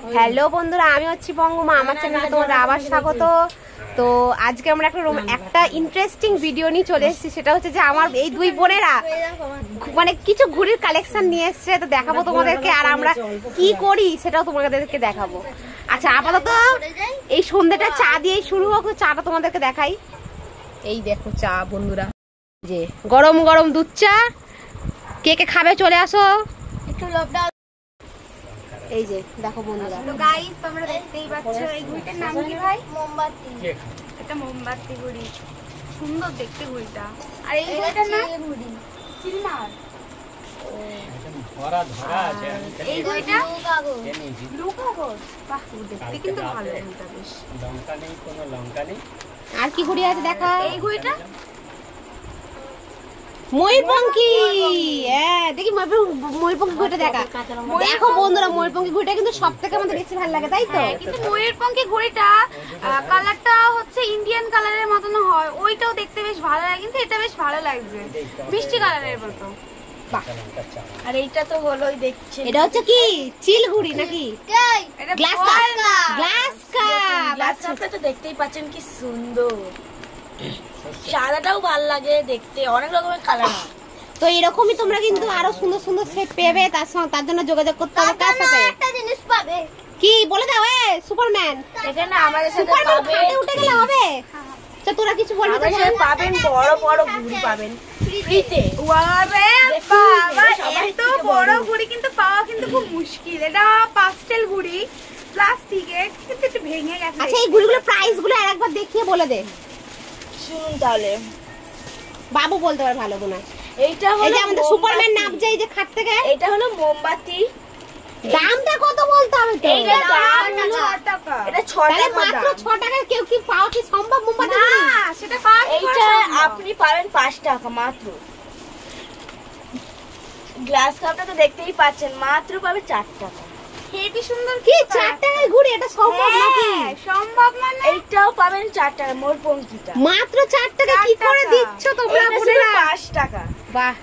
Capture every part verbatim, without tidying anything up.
Hello বন্ধুরা, আমি হচ্ছি বঙ্গমা। আমার চ্যানেলে তোমাদের আবার স্বাগত। তো আজকে আমরা একটা একটা ইন্টারেস্টিং ভিডিও নিয়ে চলে এসেছি। সেটা হচ্ছে যে আমার এই দুই বোনেরা মানে কিছু ঘুড়ির কালেকশন নিয়ে এসছে, তো দেখাবো তোমাদেরকে। আর আমরা কি করি সেটাও তোমাদেরকে দেখাবো। আচ্ছা, আপাতত এই সন্ধ্যাটা চা দিয়েই শুরু হোক। চাটা তোমাদেরকে দেখাই। এই দেখো চা বন্ধুরা, যে গরম গরম দুধ চা। কে কে খাবে চলে আসো। একটু লবডাউন। এই যে দেখো বন্ধুরা, তো গাইস তোমরা দেখতেই পাচ্ছ এই ঘুড়িটার নাম কি ভাই? মোমবাতি। এটা মোমবাতি ঘুড়ি, সুন্দর দেখতে ঘুড়িটা। আর এই ঘুড়িটার নাম ঘুড়ি চিলমার। ধরা ধরা আছে। এই ঘুড়িটা ব্লু কাগজ। বাহ, দেখতে কিন্তু ভালো ঘুড়িটা, বেশ লঙ্কা নেই, কোনো লঙ্কা নেই। আর কি ঘুড়ি আছে দেখা। এই ঘুড়িটা ময়ূরপঙ্খী। হ্যাঁ, দেখি ময়ূরপঙ্খী ঘুড়িটা দেখা। দেখো বন্ধুরা, ময়ূরপঙ্খী ঘুড়িটা কিন্তু সব থেকে আমাদের বেশি ভালো লাগে, তাই তো? কিন্তু ময়ূরপঙ্খী ঘুড়িটা কালারটা হচ্ছে ইন্ডিয়ান কালারের মতন হয়, ওইটাও দেখতে বেশ ভালো লাগে। কিন্তু এটা বেশ ভালো লাগছে, মিষ্টি কালারের মতো। আর এইটা তো হলোই দেখছে, এটা হচ্ছে কি চিল ঘুড়ি নাকি? Glass cup. Glass cup. Glass কাপটা তো দেখতেই পাচ্ছেন কি সুন্দর। সাদাটাও ভালো লাগে দেখতে, অনেক রকমের কালার। তো এরকমই তোমরা কিন্তু আরো সুন্দর সুন্দর সেট পেবে। তার সঙ্গে তার জন্য যোগাযোগ করতে হবে। কার সাথে? একটা জিনিস পাবে কি বলে দাও। এ সুপারম্যান, এখানে আমাদের সাথে পাবে। উঠে গেলে হবে। তো তোরা কিছু বলবি? আমাদের সাথে পাবেন বড় বড় ঘুড়ি পাবেন ফ্রিতে। ওয়ারে বাবা, এত বড় ঘুড়ি কিন্তু পাওয়া কিন্তু খুব মুশকিল। এটা পাস্টেল ঘুড়ি, প্লাস্টিকের, কিন্তু একটু ভেঙে গেছে। আচ্ছা, এই ঘুড়িগুলোর প্রাইস গুলো আরেকবার দেখিয়ে বলে দে। শুনুন তাহলে, বাবু বলতে পারে ভালো গুনা। এইটা হলো, এই যে আমাদের সুপারম্যান নামছে এই যে খাট থেকে। এটা হলো মোমবাতি। দামটা কত বলতে হবে তো? এইটা দাম ছয় টাকা। এটা ছয় টাকা, মাত্র ছয় টাকায় কেউ কি পাওয়া কি সম্ভব মোমবাতি? না, সেটা পাওয়া কি? এইটা আপনি পাবেন পাঁচ টাকা মাত্র। গ্লাস কাপটা তো দেখতেই পাচ্ছেন, মাত্র পাবে চার টাকা। হেভি সুন্দর। কি চার টাকায় ঘুড়ি? এটা সম্ভব নাকি? সম্ভব মানে এইটাও পাবেন চার টাকা। মোরপঙ্খিটা মাত্র চার টাকা। কি করে দিচ্ছ তোমরা? বুড়িরা পাঁচ টাকা। বাহ।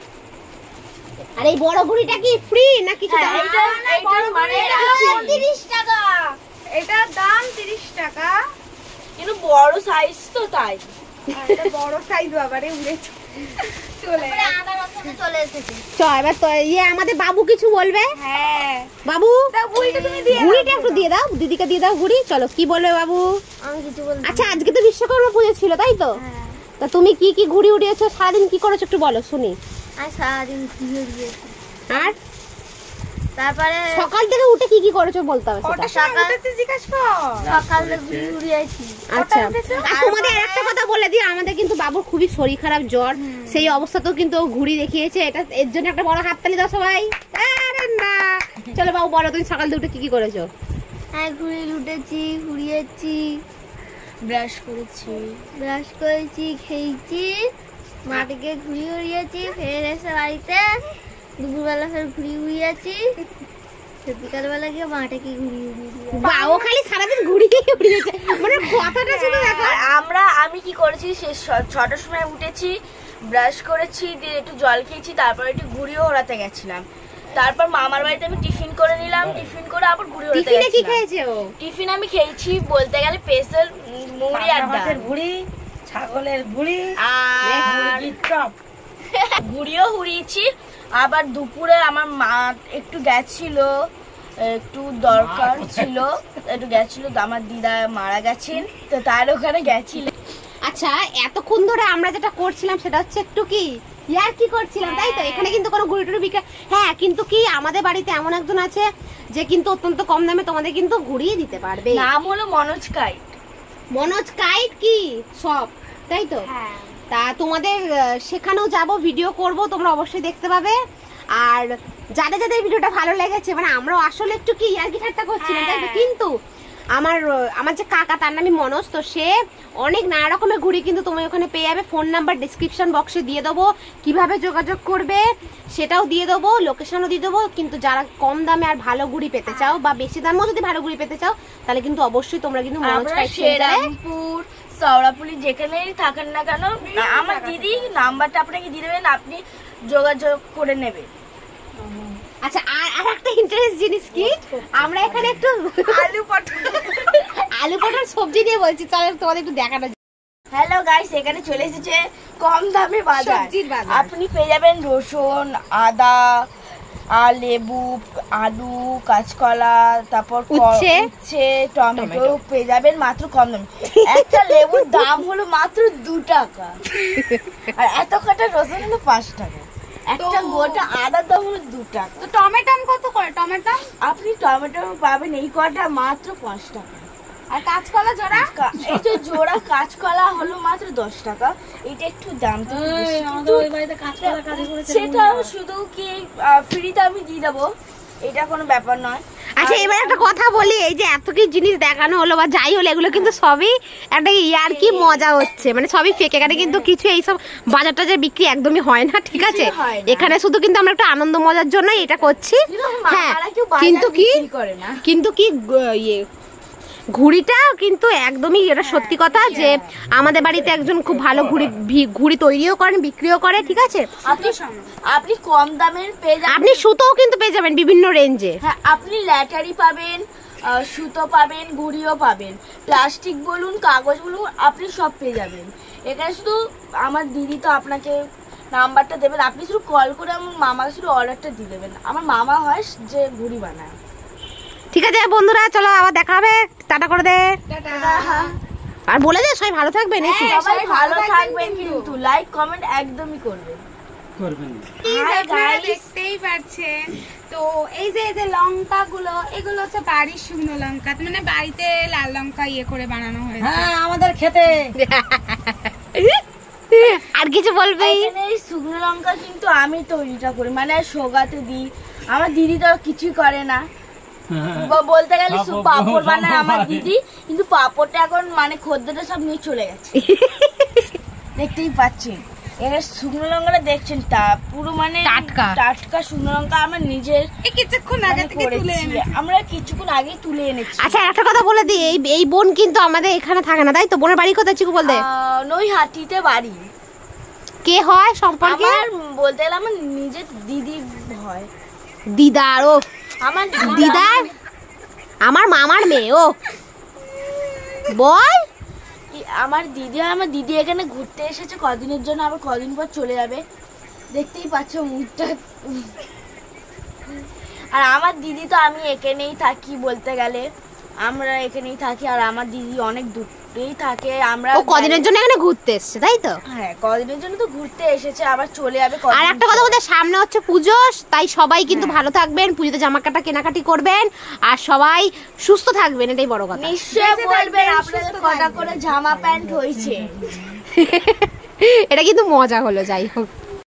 আর এই বড় ঘুড়িটা কি ফ্রি না কিছু? এটা এটা মানে তিরিশ টাকা। এটার দাম তিরিশ টাকা, কিন্তু বড় সাইজ তো, তাই এটা বড় সাইজ। বাবারে উড়েছে, চলে চলে এসেছে। চল এবার তো ইয়ে আমাদের বাবু কিছু বলবে। হ্যাঁ বাবু, ঘুড়িটা তুমি দিয়ে দাও। ঘুড়িটা একটু দিয়ে দাও, দিদিকে দিয়ে দাও ঘুড়ি। চলো, কি বলবে বাবু? আমি কিছু বলবো। আচ্ছা, আজকে তো বিশ্বকর্মা পুজো ছিল, তাই তো? হ্যাঁ। তা তুমি কি কি ঘুড়ি উড়িয়েছো, সারাদিন কি করেছো একটু বলো শুনি। আমি সারাদিন ঘুড়ি উড়িয়েছি। আর তারপরে সকাল থেকে উঠে কি কি করেছো বলতে হবে। সকালে ঘুড়ি উড়িয়েছি। আচ্ছা, আর তোমাদের আরেকটা কথা বলে দিই, আমাদের কিন্তু বাবুর খুবই শরীর খারাপ, জ্বর। সেই অবস্থাতেও কিন্তু ও ঘুড়ি দেখিয়েছে। এটা এর জন্য একটা বড় হাততালি দাও সবাই। আরে না, চলো বাবু বলো তুমি সকাল থেকে উঠে কি কি করেছো। হ্যাঁ, ঘুড়ি উঠেছি, উড়িয়েছি, ব্রাশ করেছি ব্রাশ করেছি খেয়েছি, মাটিকে ঘুড়ি উড়িয়েছি, ফের এসে বাড়িতে দুপুরবেলা ফের ঘুড়ি উড়িয়েছি, বিকালবেলা গিয়ে মাঠে কি ঘুড়ি উড়িয়েছি। বাবা খালি সারাদিন ঘুড়ি উড়িয়েছে, মানে কথাটা শুধু দেখো। আমরা আমি কি করেছি, সে ছটার সময় উঠেছি, ব্রাশ করেছি, দিয়ে একটু জল খেয়েছি, তারপর একটু ঘুড়িও ওড়াতে গেছিলাম। তারপর মামার বাড়িতে আমি টিফিন করে নিলাম, টিফিন করে আবার ঘুড়ি ওড়াতে গেছিলাম। টিফিনে কি খেয়েছো? টিফিন আমি খেয়েছি বলতে গেলে স্পেশাল মুড়ি আর ডাল। ঘুড়ি, ছাগলের ঘুড়ি আর চপ, ঘুড়িও উড়িয়েছি। আবার দুপুরে আমার মা একটু গেছিল, একটু দরকার ছিল, একটু গেছিল, আমার দিদা মারা গেছেন, তো তার ওখানে গেছিল। আচ্ছা, এতক্ষণ ধরে আমরা যেটা করছিলাম সেটা হচ্ছে একটু কি ইয়ার কি করছিলাম, তাই তো? এখানে কিন্তু কোনো ঘুড়ি টুড়ি বিক্রি। হ্যাঁ, কিন্তু কি আমাদের বাড়িতে এমন একজন আছে যে কিন্তু অত্যন্ত কম দামে তোমাদের কিন্তু ঘুরিয়ে দিতে পারবে। নাম হলো মনোজ কাইট। মনোজ কাইট কি সব, তাই তো? হ্যাঁ। তা তোমাদের সেখানেও যাব, ভিডিও করব, তোমরা অবশ্যই দেখতে পাবে। আর যাদের যাদের ভিডিওটা ভালো লেগেছে, মানে আমরা আসলে একটু কি ইয়ার্কি ঠাট্টা করছিলাম, তাই তো? কিন্তু আমার আমার যে কাকা, তার নামই মনোজ, তো সে অনেক নানা রকমের ঘুড়ি কিন্তু তুমি ওখানে পেয়ে যাবে। ফোন নাম্বার ডিসক্রিপশন বক্সে দিয়ে দেবো, কিভাবে যোগাযোগ করবে সেটাও দিয়ে দেবো, লোকেশনও দিয়ে দেবো। কিন্তু যারা কম দামে আর ভালো ঘুড়ি পেতে চাও, বা বেশি দামেও যদি ভালো ঘুড়ি পেতে চাও, তাহলে কিন্তু অবশ্যই তোমরা কিন্তু মনোজ কাইট শ্রীরামপুর, সৌরাপুলি যেখানেই থাকেন না কেন, আমার দিদি নাম্বারটা আপনাকে দিয়ে দেবেন, আপনি যোগাযোগ করে নেবেন। আচ্ছা আর একটা ইন্টারেস্ট জিনিস কি, আমরা এখানে একটু আলু পটল আলু পটল সবজি দিয়ে বলছি, চলো তোমাদের একটু দেখানো। হ্যালো গাইস, এখানে চলে এসেছে কম দামে বাজার। আপনি পেয়ে যাবেন রসুন, আদা, আর লেবু, আলু, কাঁচকলা, তারপর উচ্ছে, টমেটো পেয়ে যাবেন মাত্র কম দামে। একটা লেবুর দাম হলো মাত্র দু টাকা, আর এত কটা রসুন হলো পাঁচ টাকা, একটা গোটা আদার দাম হলো দু টাকা। তো টমেটো কত করে? টমেটো আপনি টমেটো পাবেন এই কটা মাত্র পাঁচ টাকা। আর কাঁচকলা জোড়া, এই যে জোড়া কাঁচকলা হলো মাত্র দশ টাকা। এটা একটু দাম তো সেটা শুধু কি ফ্রিতে আমি দিয়ে দেবো, এটা কোনো ব্যাপার নয়। আচ্ছা এবার একটা কথা বলি, এই যে এত কি জিনিস দেখানো হলো বা যাই হলো, এগুলো কিন্তু সবই একটা ইয়ার কি মজা হচ্ছে, মানে সবই ফেক। এখানে কিন্তু কিছু এইসব বাজার টাজার বিক্রি একদমই হয় না, ঠিক আছে? এখানে শুধু কিন্তু আমরা একটা আনন্দ মজার জন্যই এটা করছি। হ্যাঁ কিন্তু কি কিন্তু কি ইয়ে ঘুড়িটা কিন্তু একদমই এটা সত্যি কথা যে আমাদের বাড়িতে একজন খুব ভালো ঘুড়ি ঘুড়ি তৈরিও করেন, বিক্রিও করে, ঠিক আছে? আপনি আপনি কম দামের পেয়ে যাবেন, আপনি সুতোও কিন্তু পেয়ে যাবেন বিভিন্ন রেঞ্জে। হ্যাঁ, আপনি ল্যাটারি পাবেন, সুতো পাবেন, ঘুড়িও পাবেন, প্লাস্টিক বলুন, কাগজ বলুন, আপনি সব পেয়ে যাবেন এখানে। শুধু আমার দিদি তো আপনাকে নাম্বারটা দেবেন, আপনি শুধু কল করে আমার মামাকে শুধু অর্ডারটা দিয়ে দেবেন। আমার মামা হয় যে ঘুড়ি বানায়। ঠিক আছে বন্ধুরা, চলো আবার দেখা হবে, টাটা করে দে। আর বলে দে সবাই ভালো থাকবেন, সবাই ভালো থাকবেন, কিন্তু লাইক কমেন্ট একদমই করবেন করবেন। দেখতেই পাচ্ছেন তো এই যে এই যে লঙ্কা গুলো, এগুলো হচ্ছে বাড়ির শুকনো লঙ্কা, মানে বাড়িতে লাল লঙ্কা ইয়ে করে বানানো হয়েছে। হ্যাঁ, আমাদের খেতে। আর কিছু বলবে? এই শুকনো লঙ্কা কিন্তু আমি তৈরিটা করি, মানে সোগাতে দিই। আমার দিদি তো কিছুই করে না, বলতে গেলে পাপড় বানায় আমার দিদি, কিন্তু পাপড়টা এখন মানে খদ্দেরটা সব নিয়ে চলে গেছে। দেখতেই পাচ্ছেন এখানে শুকনো লঙ্কাটা দেখছেন, তা পুরো মানে টাটকা টাটকা শুকনো লঙ্কা আমরা নিজের কিছুক্ষণ আগে থেকে তুলে এনেছি, আমরা কিছুক্ষণ আগে তুলে এনেছি। আচ্ছা একটা কথা বলে দিই, এই এই বোন কিন্তু আমাদের এখানে থাকে না, তাই তো? বোনের বাড়ি কোথায় চিকু বল দে? নৈহাটিতে বাড়ি। কে হয় সম্পর্কে? আমার বলতে গেলে আমার নিজের দিদি হয়। দিদার? ও আমার দিদার, আমার মামার মেয়ে। ও বল। আমার দিদি হয়, আমার দিদি এখানে ঘুরতে এসেছে কদিনের জন্য, আবার কদিন পর চলে যাবে। দেখতেই পাচ্ছ মুখটা। আর আমার দিদি তো আমি এখানেই থাকি, বলতে গেলে আমরা এখানেই থাকি, আর আমার দিদি অনেক দূরেই থাকে। আমরা কদিনের জন্য এখানে ঘুরতে এসেছে, তাই তো? হ্যাঁ, কদিনের জন্য তো ঘুরতে এসেছে, আবার চলে যাবে। আর একটা কথা বলতে, সামনে হচ্ছে পুজো, তাই সবাই কিন্তু ভালো থাকবেন, পুজোতে জামা কাটা কেনাকাটি করবেন, আর সবাই সুস্থ থাকবেন, এটাই বড় কথা। নিশ্চয়ই বলবেন আপনাদের কটা করে জামা প্যান্ট হয়েছে। এটা কিন্তু মজা হলো, যাই হোক।